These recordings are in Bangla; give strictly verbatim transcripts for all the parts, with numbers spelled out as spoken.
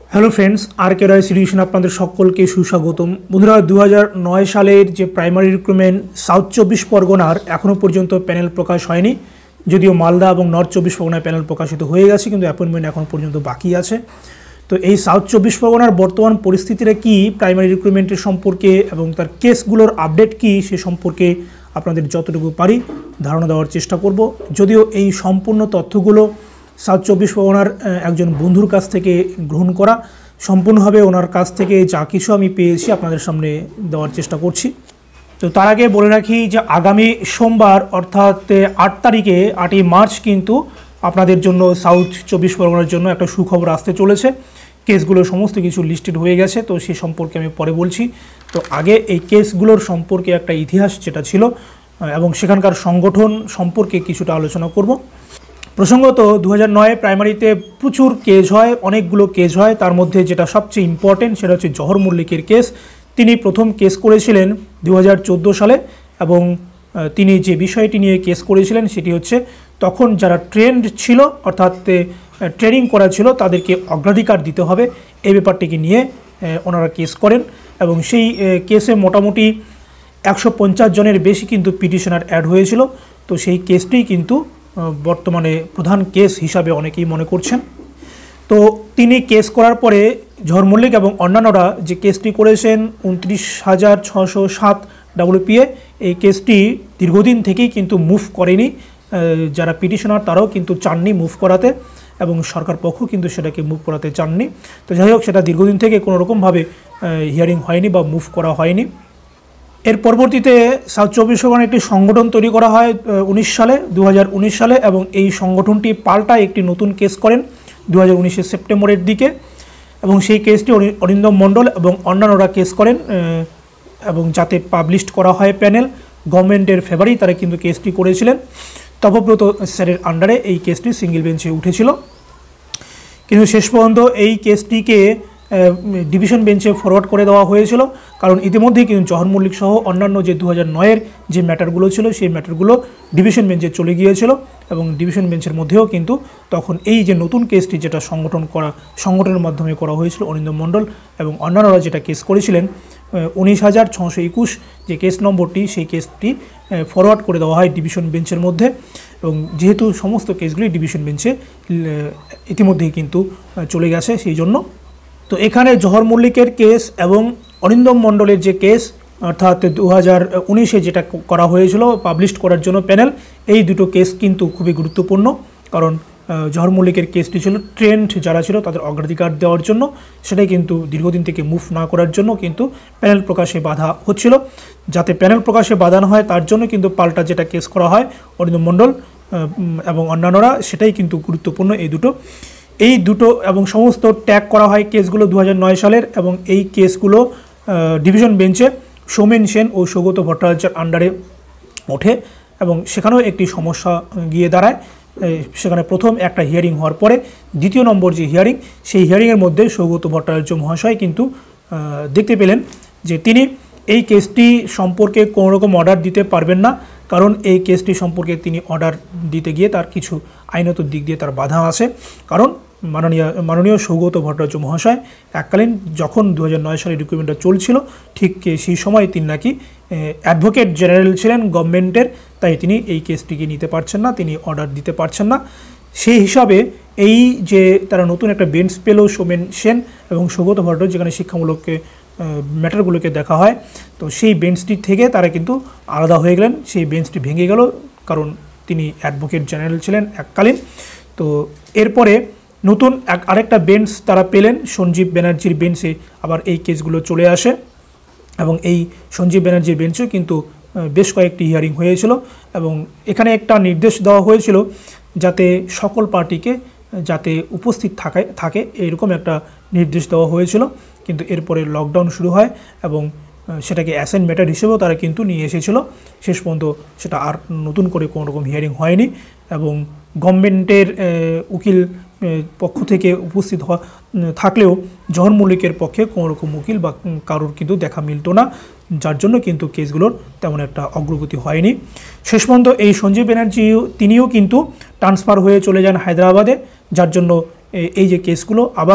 হ্যালো ফ্রেন্ডস, আর কে রয় সিডিউশন আপনাদের সকলকে সুস্বাগতম। বন্ধুরা, দু হাজার নয় সালের যে প্রাইমারি রিক্রুটমেন্ট সাউথ চব্বিশ পরগনার এখনও পর্যন্ত প্যানেল প্রকাশ হয়নি, যদিও মালদা এবং নর্থ চব্বিশ পরগনায় প্যানেল প্রকাশিত হয়ে গেছে, কিন্তু অ্যাপয়েন্টমেন্ট এখন পর্যন্ত বাকি আছে। তো এই সাউথ চব্বিশ পরগনার বর্তমান পরিস্থিতিটা কী, প্রাইমারি রিক্রুটমেন্টের সম্পর্কে এবং তার কেসগুলোর আপডেট কী সে সম্পর্কে আপনাদের যতটুকু পারি ধারণা দেওয়ার চেষ্টা করব। যদিও এই সম্পূর্ণ তথ্যগুলো সাউথ চব্বিশ পরগনার একজন বন্ধুর কাছ থেকে গ্রহণ করা, সম্পূর্ণভাবে ওনার কাছ থেকে যা কিছু আমি পেয়েছি আপনাদের সামনে দেওয়ার চেষ্টা করছি। তো তার আগে বলে রাখি যে আগামী সোমবার অর্থাৎ আট তারিখে আটই মার্চ কিন্তু আপনাদের জন্য সাউথ চব্বিশ পরগনার জন্য একটা সুখবর আসতে চলেছে। কেসগুলো সমস্ত কিছু লিস্টেড হয়ে গেছে, তো সে সম্পর্কে আমি পরে বলছি। তো আগে এই কেসগুলোর সম্পর্কে একটা ইতিহাস যেটা ছিল এবং সেখানকার সংগঠন সম্পর্কে কিছুটা আলোচনা করব। প্রসঙ্গত দু হাজার নয় প্রাইমারিতে প্রচুর কেস হয়, অনেকগুলো কেস হয়। তার মধ্যে যেটা সবচেয়ে ইম্পর্টেন্ট সেটা হচ্ছে জহর মল্লিকের কেস। তিনি প্রথম কেস করেছিলেন দু হাজার চোদ্দো সালে এবং তিনি যে বিষয়টি নিয়ে কেস করেছিলেন সেটি হচ্ছে তখন যারা ট্রেন্ড ছিল অর্থাৎ ট্রেনিং করা ছিল তাদেরকে অগ্রাধিকার দিতে হবে, এই ব্যাপারটিকে নিয়ে ওনারা কেস করেন এবং সেই কেসে মোটামুটি একশো পঞ্চাশ জনের বেশি কিন্তু পিটিশনার অ্যাড হয়েছিল। তো সেই কেসটি কিন্তু বর্তমানে প্রধান কেস হিসাবে অনেকেই মনে করছেন। তো তিনি কেস করার পরে জহর মল্লিক এবং অন্যান্যরা যে কেসটি করেছেন উনত্রিশ হাজার ছশো সাত ডাব্লিউপিএ, এই কেসটি দীর্ঘদিন থেকেই কিন্তু মুভ করেনি। যারা পিটিশনার তারাও কিন্তু চাননি মুভ করাতে এবং সরকার পক্ষ কিন্তু সেটাকে মুভ করাতে চাননি। তো যাই হোক, সেটা দীর্ঘদিন থেকে কোনো রকমভাবে হিয়ারিং হয়নি বা মুভ করা হয়নি। এর পরবর্তীতে সাউথ চব্বিশ পরগনায় একটি সংগঠন তৈরি করা হয় উনিশ সালে দু হাজার উনিশ সালে এবং এই সংগঠনটি পাল্টায় একটি নতুন কেস করেন দু হাজার উনিশের সেপ্টেম্বরের দিকে এবং সেই কেসটি অরিন্দম মণ্ডল এবং অন্যান্যরা কেস করেন এবং যাতে পাবলিশ করা হয় প্যানেল। গভর্নমেন্টের ফেভারেই তারা কিন্তু কেসটি করেছিলেন। তপব্রত স্যারের আন্ডারে এই কেসটি সিঙ্গেল বেঞ্চে উঠেছিল, কিন্তু শেষ পর্যন্ত এই কেসটিকে ডিভিশন বেঞ্চে ফরওয়ার্ড করে দেওয়া হয়েছিল, কারণ ইতিমধ্যেই কিন্তু জহর মল্লিক সহ অন্যান্য যে দু হাজার নয়ের যে ম্যাটারগুলো ছিল সেই ম্যাটারগুলো ডিভিশন বেঞ্চে চলে গিয়েছিল এবং ডিভিশন বেঞ্চের মধ্যেও কিন্তু তখন এই যে নতুন কেসটি যেটা সংগঠন করা সংগঠনের মাধ্যমে করা হয়েছিল অরিন্দম মণ্ডল এবং অন্যান্যরা যেটা কেস করেছিলেন উনিশ হাজার ছশো একুশ যে কেস নম্বরটি, সেই কেসটি ফরওয়ার্ড করে দেওয়া হয় ডিভিশন বেঞ্চের মধ্যে এবং যেহেতু সমস্ত কেসগুলি ডিভিশন বেঞ্চে ইতিমধ্যেই কিন্তু চলে গেছে সেই জন্য। তো এখানে জহর মল্লিকের কেস এবং অরিন্দম মণ্ডলের যে কেস অর্থাৎ দু হাজার উনিশে যেটা করা হয়েছিল পাবলিশ করার জন্য প্যানেল, এই দুটো কেস কিন্তু খুবই গুরুত্বপূর্ণ, কারণ জহর মল্লিকের কেসটি ছিল ট্রেন্ড যারা ছিল তাদের অগ্রাধিকার দেওয়ার জন্য, সেটাই কিন্তু দীর্ঘদিন থেকে মুভ না করার জন্য কিন্তু প্যানেল প্রকাশে বাধা হচ্ছিল। যাতে প্যানেল প্রকাশে বাধা না হয় তার জন্য কিন্তু পাল্টা যেটা কেস করা হয় অরিন্দম মণ্ডল এবং অন্যান্যরা, সেটাই কিন্তু গুরুত্বপূর্ণ এই দুটো এই দুটো এবং সমস্ত ট্যাগ করা হয় কেসগুলো দু হাজার নয় সালের এবং এই কেসগুলো ডিভিশন বেঞ্চে সৌমেন সেন ও সৌগত ভট্টাচার্যের আন্ডারে ওঠে এবং সেখানেও একটি সমস্যা গিয়ে দাঁড়ায়। সেখানে প্রথম একটা হিয়ারিং হওয়ার পরে দ্বিতীয় নম্বর যে হিয়ারিং, সেই হিয়ারিংয়ের মধ্যে সৌগত ভট্টাচার্য মহাশয় কিন্তু দেখতে পেলেন যে তিনি এই কেসটি সম্পর্কে কোনো রকম অর্ডার দিতে পারবেন না, কারণ এই কেসটি সম্পর্কে তিনি অর্ডার দিতে গিয়ে তার কিছু আইনত দিক দিয়ে তার বাধা আছে। কারণ মাননীয় মাননীয় সৌগত ভট্টাচার্য মহাশয় এককালীন যখন দু হাজার নয় সালে রিক্রুটমেন্টটা চলছিল ঠিক সেই সময় তিনি নাকি অ্যাডভোকেট জেনারেল ছিলেন গভর্নমেন্টের, তাই তিনি এই কেসটিকে নিতে পারছেন না, তিনি অর্ডার দিতে পারছেন না। সেই হিসাবে এই যে তারা নতুন একটা বেঞ্চ পেল সৌমেন সেন এবং সৌগত ভট্টাচার্য, যেখানে শিক্ষামূলক ম্যাটারগুলোকে দেখা হয়, তো সেই বেঞ্চটি থেকে তারা কিন্তু আলাদা হয়ে গেলেন, সেই বেঞ্চটি ভেঙে গেল, কারণ তিনি অ্যাডভোকেট জেনারেল ছিলেন এককালীন। তো এরপরে নতুন এক আরেকটা বেঞ্চ তারা পেলেন, সঞ্জীব ব্যানার্জির বেঞ্চে আবার এই কেসগুলো চলে আসে এবং এই সঞ্জীব ব্যানার্জির বেঞ্চেও কিন্তু বেশ কয়েকটি হিয়ারিং হয়েছিল এবং এখানে একটা নির্দেশ দেওয়া হয়েছিল যাতে সকল পার্টিকে যাতে উপস্থিত থাকে থাকে এরকম একটা নির্দেশ দেওয়া হয়েছিল, কিন্তু এরপরে লকডাউন শুরু হয় এবং সেটাকে অ্যাসাইন ম্যাটার হিসেবেও তারা কিন্তু নিয়ে এসেছিল। শেষ পর্যন্ত সেটা আর নতুন করে কোনো রকম হিয়ারিং হয়নি এবং গভর্নমেন্টের উকিল পক্ষ থেকে উপস্থিত হওয়া থাকলেও জহর মল্লিকের পক্ষে কোনো রকম উকিল বা কারোর কিন্তু দেখা মিলত না, যার জন্য কিন্তু কেসগুলোর তেমন একটা অগ্রগতি হয়নি। শেষ পর্যন্ত এই সঞ্জীব ব্যানার্জি তিনিও কিন্তু ট্রান্সফার হয়ে চলে যান হায়দ্রাবাদে, যার জন্য এই যে কেসগুলো আবার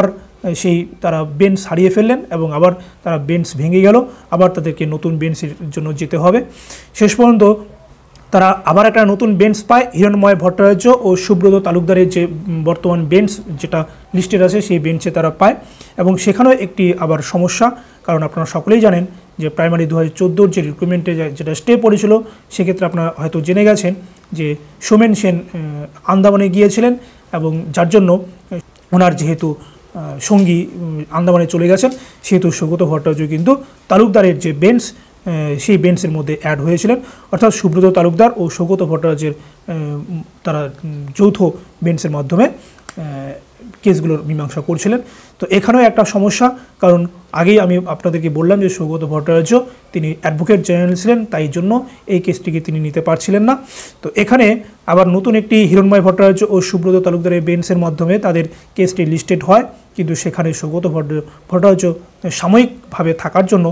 সেই তারা বেঞ্চ হারিয়ে ফেললেন এবং আবার তারা বেঞ্চ ভেঙে গেল, আবার তাদেরকে নতুন বেঞ্চের জন্য যেতে হবে। শেষ পর্যন্ত তারা আবার একটা নতুন বেঞ্চ পায়, হিরণময় ভট্টাচার্য ও সুব্রত তালুকদারের যে বর্তমান বেঞ্চ যেটা লিস্টেড আছে সেই বেঞ্চে তারা পায়। এবং সেখানেও একটি আবার সমস্যা, কারণ আপনারা সকলেই জানেন যে প্রাইমারি দু হাজার চোদ্দোর যে রিক্রুটমেন্টে যেটা স্টে পড়েছিল, সেক্ষেত্রে আপনারা হয়তো জেনে গেছেন যে সোমেন সেন আন্দামানে গিয়েছিলেন এবং যার জন্য ওনার যেহেতু সঙ্গী আন্দামানে চলে গেছেন, সেহেতু সৌগত ভট্টাচার্য কিন্তু তালুকদারের যে বেঞ্চ সেই বেঞ্চের মধ্যে অ্যাড হয়েছিলেন, অর্থাৎ সুব্রত তালুকদার ও সৌগত ভট্টাচার্যের তারা যৌথ বেঞ্চের মাধ্যমে কেসগুলোর মীমাংসা করছিলেন। তো এখানেও একটা সমস্যা, কারণ আগেই আমি আপনাদেরকে বললাম যে সৌগত ভট্টাচার্য তিনি অ্যাডভোকেট জেনারেল ছিলেন, তাই জন্য এই কেসটিকে তিনি নিতে পারছিলেন না। তো এখানে আবার নতুন একটি হিরণময় ভট্টাচার্য ও সুব্রত তালুকদারের বেঞ্চের মাধ্যমে তাদের কেসটি লিস্টেড হয়, কিন্তু সেখানে সৌগত ভট্টাচার্য সাময়িকভাবে থাকার জন্য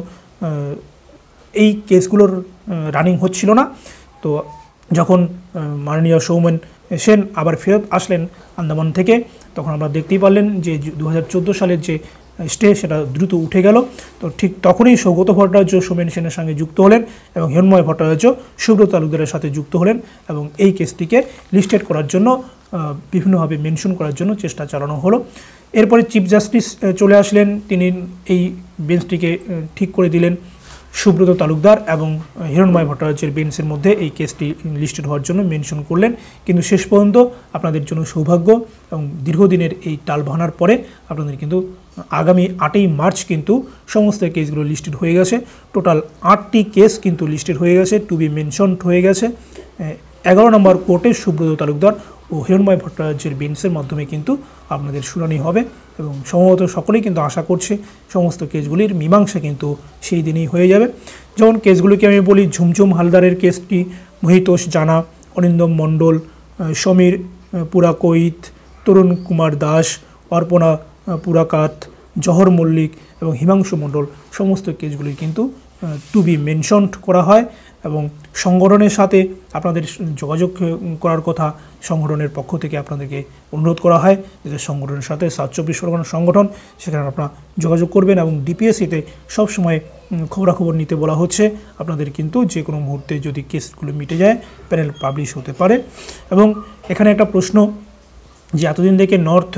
এই কেসগুলোর রানিং হচ্ছিল না। তো যখন মাননীয় সৌমেন সেন আবার ফেরত আসলেন আন্দামান থেকে, তখন আমরা দেখতেই পারলেন যে দু হাজার চোদ্দো সালের যে স্টে সেটা দ্রুত উঠে গেল। তো ঠিক তখনই সৌগত ভট্টাচার্য সোমেন সেনের সঙ্গে যুক্ত হলেন এবং হিরণময় ভট্টাচার্য সুব্রত তালুকদারের সাথে যুক্ত হলেন এবং এই কেসটিকে লিস্টেড করার জন্য বিভিন্নভাবে মেনশন করার জন্য চেষ্টা চালানো হলো। এরপরে চিফ জাস্টিস চলে আসলেন, তিনি এই বেঞ্চটিকে ঠিক করে দিলেন। সুব্রত তালুকদার এবং হিরণময় ভট্টাচার্যের বেঞ্চের মধ্যে এই কেসটি লিস্টেড হওয়ার জন্য মেনশন করলেন, কিন্তু শেষ পর্যন্ত আপনাদের জন্য সৌভাগ্য এবং দীর্ঘদিনের এই টাল ভাঙার পরে আপনাদের কিন্তু আগামী আটই মার্চ কিন্তু সমস্ত কেসগুলো লিস্টেড হয়ে গেছে। টোটাল আটটি কেস কিন্তু লিস্টেড হয়ে গেছে, টু বি মেনশনড হয়ে গেছে। এগারো নম্বর কোর্টে সুব্রত তালুকদার ও হিরণময় ভট্টাচার্যের বেঞ্চের মাধ্যমে কিন্তু আপনাদের শুনানি হবে এবং সম্ভবত সকলেই কিন্তু আশা করছে সমস্ত কেসগুলির মীমাংসা কিন্তু সেই দিনই হয়ে যাবে। যেমন কেসগুলিকে আমি বলি, ঝুমঝুম হালদারের কেসটি মহিতোষ জানা, অরিন্দম মণ্ডল, সমীর পুরাকৈত, তরুণ কুমার দাস, অর্পণা পুরাকাত, জহর মল্লিক এবং হিমাংশু মণ্ডল, সমস্ত কেসগুলি কিন্তু টু বি মেনশনড করা হয় এবং সংগঠনের সাথে আপনাদের যোগাযোগ করার কথা সংগঠনের পক্ষ থেকে আপনাদেরকে অনুরোধ করা হয় যে সংগঠনের সাথে সাউথ চব্বিশ পরগনা সংগঠন, সেখানে আপনারা যোগাযোগ করবেন এবং ডিপিএসসিতে সবসময় খবরাখবর নিতে বলা হচ্ছে। আপনাদের কিন্তু যে কোনো মুহূর্তে যদি কেসগুলো মিটে যায় প্যানেল পাবলিশ হতে পারে। এবং এখানে একটা প্রশ্ন যে এতদিন থেকে নর্থ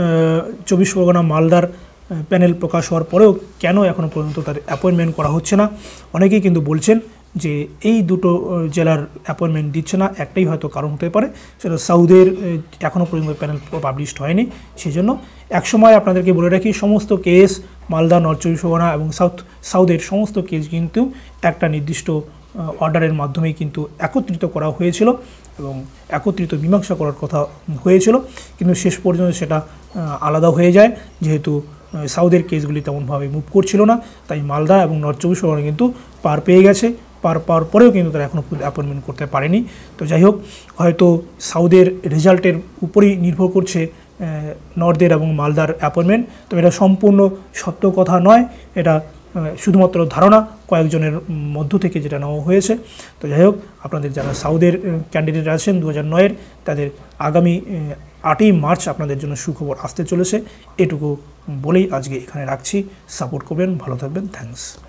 চব্বিশ পরগনা মালদার প্যানেল প্রকাশ হওয়ার পরেও কেন এখনও পর্যন্ত তার অ্যাপয়েন্টমেন্ট করা হচ্ছে না, অনেকেই কিন্তু বলছেন যে এই দুটো জেলার অ্যাপয়েন্টমেন্ট দিচ্ছে না, একটাই হয়তো কারণ হতে পারে, সেটা সাউথের এখনও পর্যন্ত প্যানেল পাবলিশড হয়নি। সেই জন্য একসময় আপনাদেরকে বলে রাখি, সমস্ত কেস মালদা, নর্থ চব্বিশ পরগনা এবং সাউথ সাউথের সমস্ত কেস কিন্তু একটা নির্দিষ্ট অর্ডারের মাধ্যমেই কিন্তু একত্রিত করা হয়েছিল এবং একত্রিত মীমাংসা করার কথা হয়েছিল, কিন্তু শেষ পর্যন্ত সেটা আলাদা হয়ে যায়। যেহেতু সাউথের কেসগুলি তেমনভাবে মুভ করছিল না, তাই মালদা এবং নর্থ চব্বিশ পরগনা কিন্তু পার পেয়ে গেছে, পার পাওয়ার পরেও কিন্তু তারা এখনও অ্যাপয়েন্টমেন্ট করতে পারেনি। তো যাই হোক, হয়তো সাউথের রেজাল্টের উপরেই নির্ভর করছে নর্থের এবং মালদার অ্যাপয়েন্টমেন্ট। তো এটা সম্পূর্ণ সত্য কথা নয়, এটা শুধুমাত্র ধারণা কয়েকজনের মধ্য থেকে যেটা নেওয়া হয়েছে। তো যাই হোক, আপনাদের যারা সাউথের ক্যান্ডিডেট আছেন দু হাজার নয়ের, তাদের আগামী আটই মার্চ আপনাদের জন্য সুখবর আসতে চলেছে। এটুকু বলেই আজকে এখানে রাখছি। সাপোর্ট করবেন, ভালো থাকবেন, থ্যাঙ্কস।